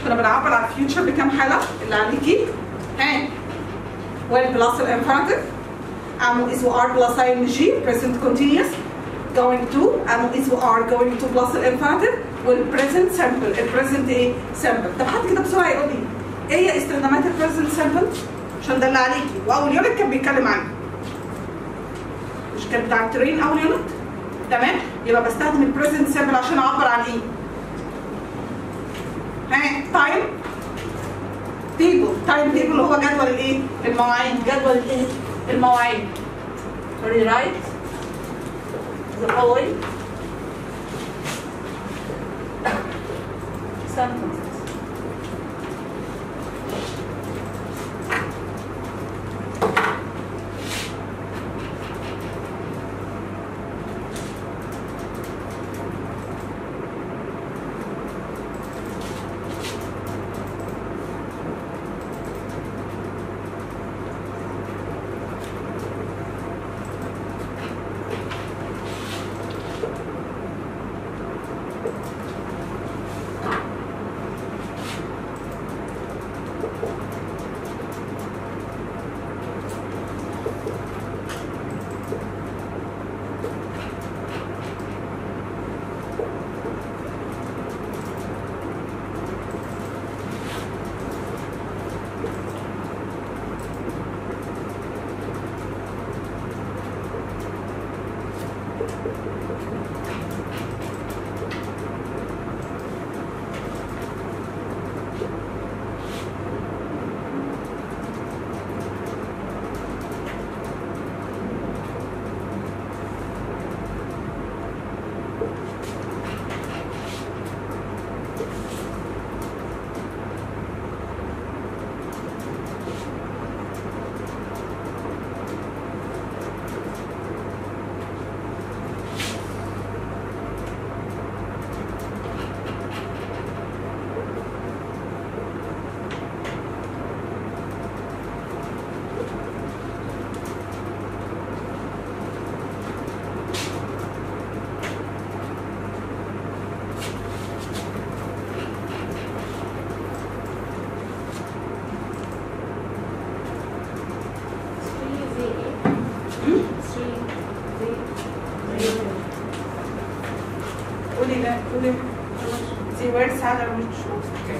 كنا بنعبر على الفيوتشر بكام حاله اللي عليكي؟ ها وين بلس الانفينيتيف ام از ار بلس اي ان جي present continuous going to ام از ار going to بلس الانفينيتيف والبريزنت سامبل. البريزنت ايه؟ سامبل. طب حد كده بسرعه يقول لي ايه هي استخدامات البريزنت سامبل؟ عشان ده اللي عليكي واول يونت كان بيتكلم عنه. مش كان بتاع الترين اول يونت؟ تمام؟ يبقى بستخدم البريزنت سامبل عشان اعبر عن ايه؟ ها تايم تيبل. تايم تيبل هو جدول الايه؟ المواعيد. جدول الايه؟ المواعيد. rewrite the following sentences. See where it's at or which okay.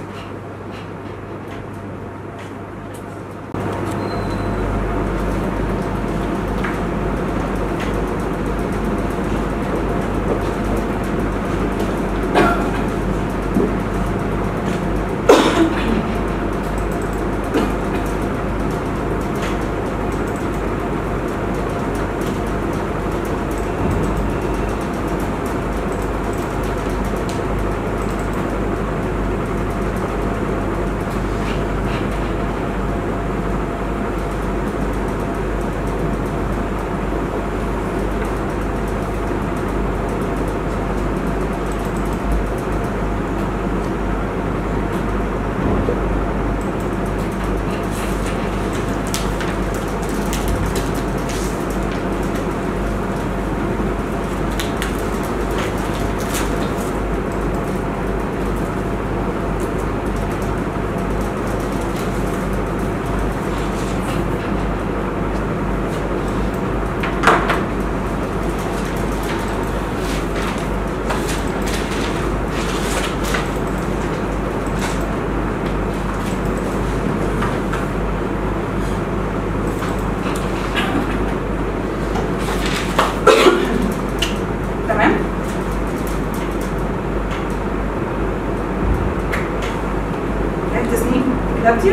كتبتي؟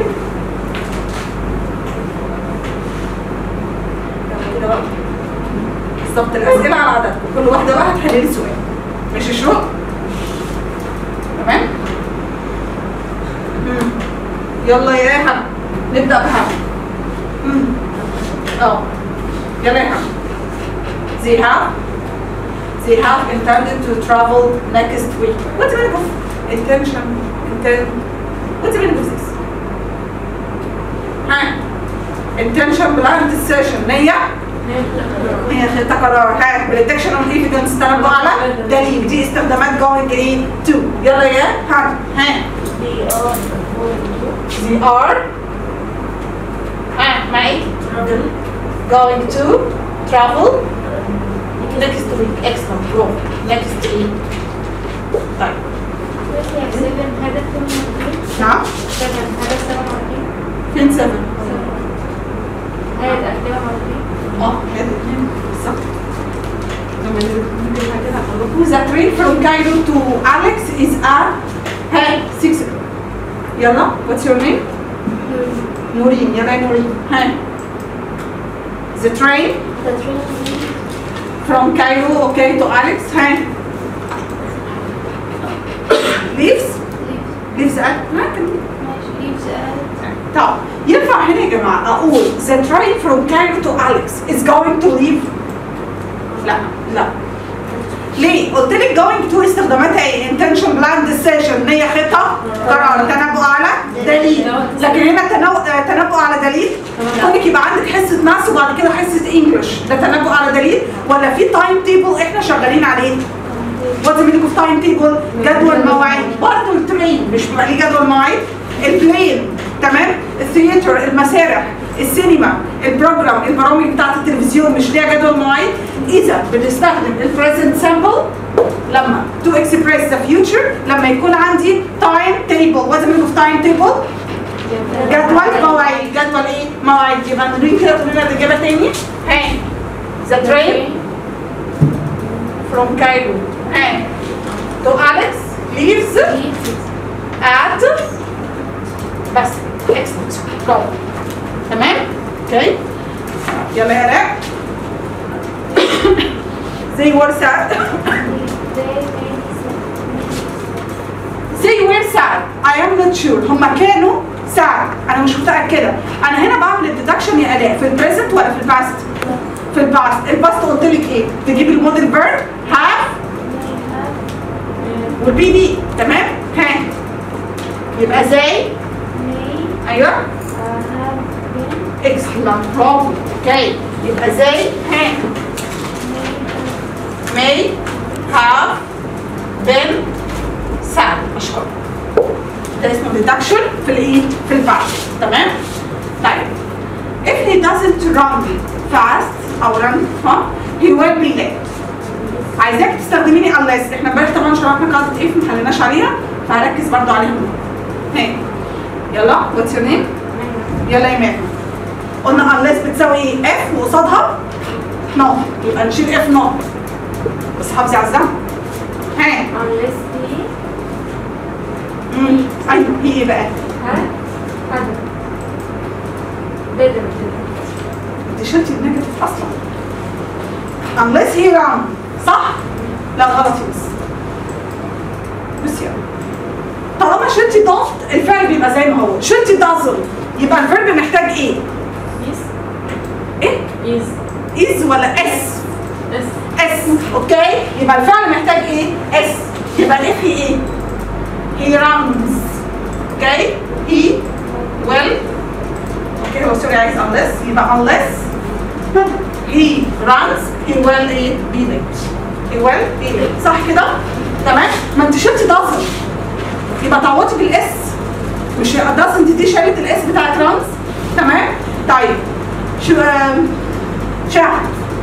كده بقى بالظبط الاسئله على عددكم، كل واحده بقى هتحل لي سؤال. ماشي شروق؟ تمام؟ يلا يا حبيبي نبدا بحبيبي. يلا يا حبيبي. They have intended to travel next week. What's the meaning of intention? What's the meaning of this? intention بلانت السيشن نية تقرر بالدكشن اون ايفيدنس تنبؤ على دليل. دي استخدامات going ايه to. يلا يا حاج They are معي going to travel next week. Excellent. Go next week. طيب نعم فين 7 هذا الاثنين بالظبط. The train from Cairo to Alex is at 6 o'clock. يلا what's your name؟ نورين. يلا نورين. The train from Cairo okay to Alex leaves at طب ينفع هنا يا جماعه اقول the train from Cairo to Alex is going to leave؟ لا ليه؟ قلت لك going to استخداماتها ايه؟ intention plan decision ان هي خطه قرار تنبؤ على دليل. لكن هنا تنبؤ على دليل كونك يبقى عندك حصه ماث وبعد كده حصه انجلش، ده تنبؤ على دليل ولا في تايم تيبل احنا شغالين عليه؟ وات ذا مينينج اوف تايم تيبل؟ جدول مواعيد. برضه الترين مش بيبقى ليه جدول مواعيد؟ البلين تمام؟ الثياتر، المسارح، السينما، البروجرام، البرامج بتاعت التلفزيون مش ليها جدول مواعيد؟ إذا بنستخدم البريزنت سامبل لما to express the future لما يكون عندي تايم تيبل. وات ذا مينينج اوف تايم تيبل؟ جدول مواعيد. جدول ايه؟ مواعيد. يبقى نورين كده تقول لنا الإجابة تاني. The train from Cairo to Alex leaves at بس excellent. go تمام؟ اوكي يلا يا راب. They were sad. They were sad. I am not sure. هما كانوا sad. أنا مش متأكدة. أنا هنا بعمل الديدكشن يا آلاء في البريزنت ولا في الباست؟ في الباست. الباست قلت لك إيه؟ تجيب الموديل فيرب have والبي دي تمام؟ يبقى they أيوه excellent برافو. اوكي يبقى they may have been sad. اشكرك. ده اسمه deduction في الايه؟ في الباست تمام؟ طيب if he doesn't run fast او run he will be late. عايزاك تستخدميني unless. احنا امبارح طبعا شرحنا قاعدة ايه ما حليناش عليها فهركز برضو عليها. يلا what's your name؟ يلا يا مان. قلنا unless بتساوي ايه؟ f وقصادها not. يبقى نشيل f not. بس حافظي على الزمن. unless ايوه هي ايه بقى؟ دي شلتي النيجاتيف اصلا. unless he run صح؟ لا غلط يا بس يلا. طالما شلتي don't الفعل بيبقى زي ما هو. شلتي doesn't يبقى الفيرب محتاج ايه؟ ايه؟ is ولا اس؟ اس اوكي؟ يبقى الفعل محتاج ايه؟ اس. يبقى الاف هي ايه؟ he runs اوكي؟ he will اوكي هو سوري عايز unless يبقى unless he runs he will ايه؟ be late. he will be late صح كده؟ تمام؟ ما انت شلتي doesn't يبقى تعوضي بالاس. مش doesn't دي شالت الاس بتاعت runs تمام؟ طيب شو شاهد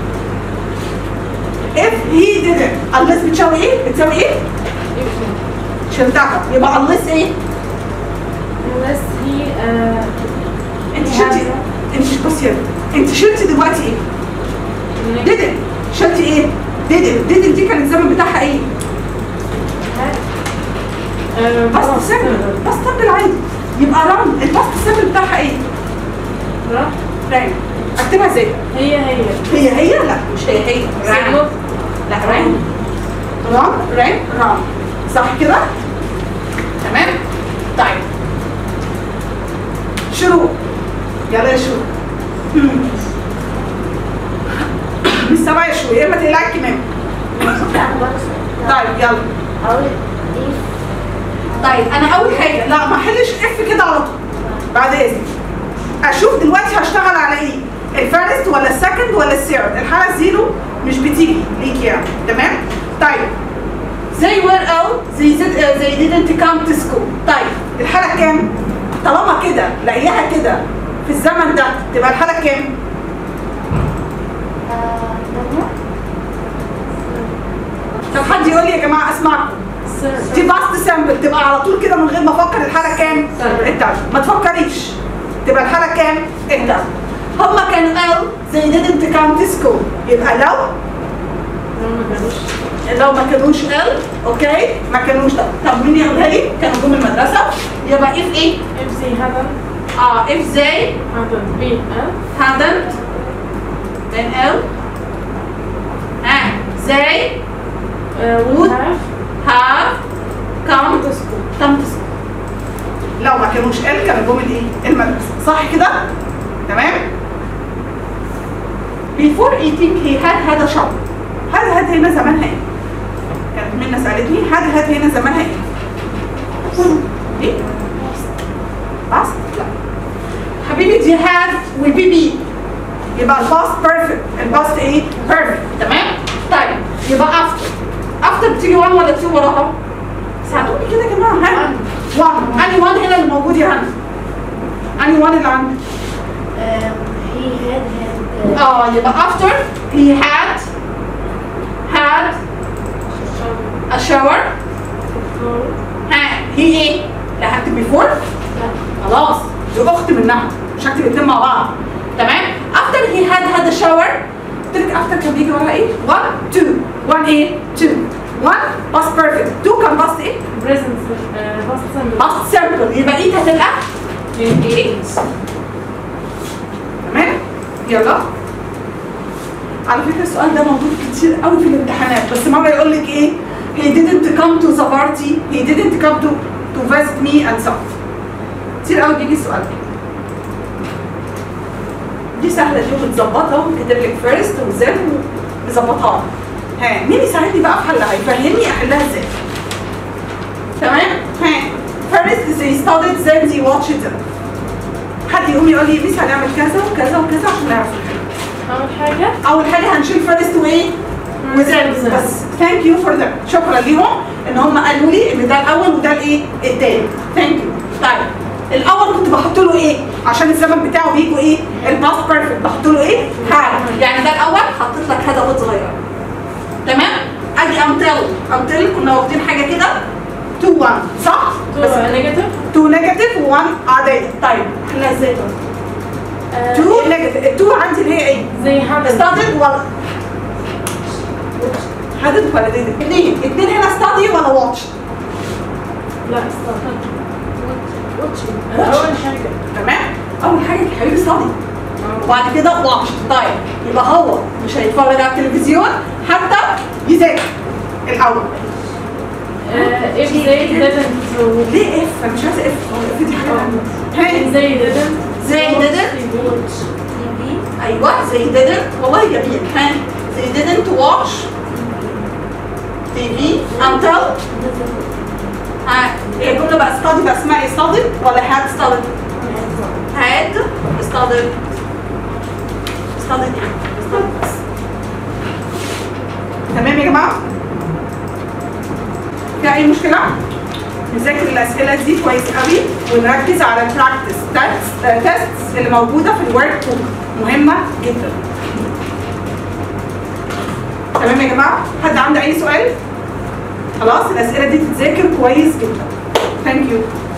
if he didn't unless بتساوي ايه؟ بتساوي ايه؟ شلتها يبقى unless ايه؟ unless he انت شلتي بصي انت شلتي دلوقتي ايه؟ didn't شلتي ايه؟ didn't دي كان الزمن بتاعها ايه؟ باست سيمبل. باست سيمبل عادي. يبقى run الباست سيمبل بتاعها ايه؟ ران. اكتبها ازاي؟ هي لا مش هي ران. لا ران صح كده؟ تمام؟ طيب شروق يلا يا شروق. مش سامعة يا شروق يا اما تقلعي كمان. طيب يلا. طيب انا اول حاجه لا ما احلش اف كده على طول بعد اذنك. اشوف دلوقتي هشتغل على ايه؟ الفيرست ولا السكند ولا الثيرد؟ الحاله زيرو مش بتيجي ليك يعني تمام؟ طيب they were ill they didn't come to school. طيب الحالة كام؟ طالما كده لاقياها كده في الزمن ده تبقى الحالة كام؟ طب حد يقول لي يا جماعة اسمعكم. دي باست سامبل تبقى على طول كده من غير ما افكر الحالة كام؟ التالتة. ما تفكريش. تبقى الحالة كام؟ التالتة. هما كانوا قالوا they didn't come to school. يبقى لو ما كانوش قال اوكي ما كانوش ده. طب مين يقولها لي؟ كانوا جم المدرسة. يبقى if ايه؟ if they hadn't if they hadn't been ill they would have come to school. لو ما كانوش قال كانوا جم الايه؟ المدرسة. صح كده؟ تمام؟ before eating he had a shower. had هنا زمانها ايه؟ كانت منى سألتني had هنا زمانها ايه؟ ايه؟ باست؟ لا حبيبي دي had وبي بي يبقى الباست بيرفكت. الباست ايه؟ بيرفكت. تمام؟ طيب يبقى after بتيجي 1 ولا 2 وراها؟ ساعدوني كده يا جماعه. ها؟ 1 انهي 1 هنا اللي موجود يا هنا؟ انهي 1 اللي عندك؟ he had يبقى after he had a shower. هي ايه؟ لا هكتب before؟ خلاص دي اخت منها مش هكتب الاتنين مع بعض. تمام؟ after he had a shower قلت لك after كان بيجي وراها ايه؟ 1 2 1 ايه؟ 2 1 past perfect 2 كان past ايه؟ present past simple. يبقى ايه هتبقى؟ 8. تمام؟ يلا على فكره السؤال ده موجود كتير قوي في الامتحانات بس مره يقول لك ايه؟ he didn't come to the party he didn't come to visit me and so كتير قوي بيجي السؤال ده. دي سهله دي وبتظبطها وكاتب لك فيرست وزين ومظبطها. مين يساعدني بقى في حلها؟ يفهمني احلها ازاي. تمام؟ first they studied then they watched it. حد يقوم يقول لي ميس هنعمل كذا وكذا وكذا عشان نعرف اول حاجه هنشيل فيرست وايه؟ وزين بس. ثانك يو فور ذم. شكرا ليهم ان هم قالوا لي ان ده الاول وده الايه؟ الثاني. ثانك يو. طيب الاول كنت بحط له ايه؟ عشان الزمن بتاعه بيجوا ايه؟ الباست بيرفكت بحط له ايه؟ had. يعني ده الاول حطيت لك هدف صغيره. تمام؟ ادي until كنا واخدين حاجه كده 2 1 صح؟ 2 نيجاتيف و1 عاديه. طيب احلها ازاي طيب؟ 2 نيجاتيف. ال 2 عندي اللي هي ايه؟ زي started ولا hadn't ولا didn't؟ اثنين هنا study ولا watch؟ لا started اول حاجه. تمام؟ اول حاجه يا حبيبي study وبعد كده watch. طيب يبقى هو مش هيتفرج على التلفزيون حتى يذاكر الاول. if they didn't ليه اف؟ انا مش عايزه اف. اف دي حاجه they didn't ايوه they didn't والله جميل. they didn't watch TV until هي الجمله بقى study بقى اسمها ايه؟ studied ولا had studied؟ had studied يعني studied. تمام يا جماعه؟ في اي مشكله؟ نذاكر الاسئله دي كويس قوي ونركز على البراكتس تيستس اللي موجوده في الورك بوك مهمه جدا. تمام يا جماعه؟ حد عنده اي سؤال؟ خلاص الاسئله دي تتذاكر كويس جدا. ثانك يو.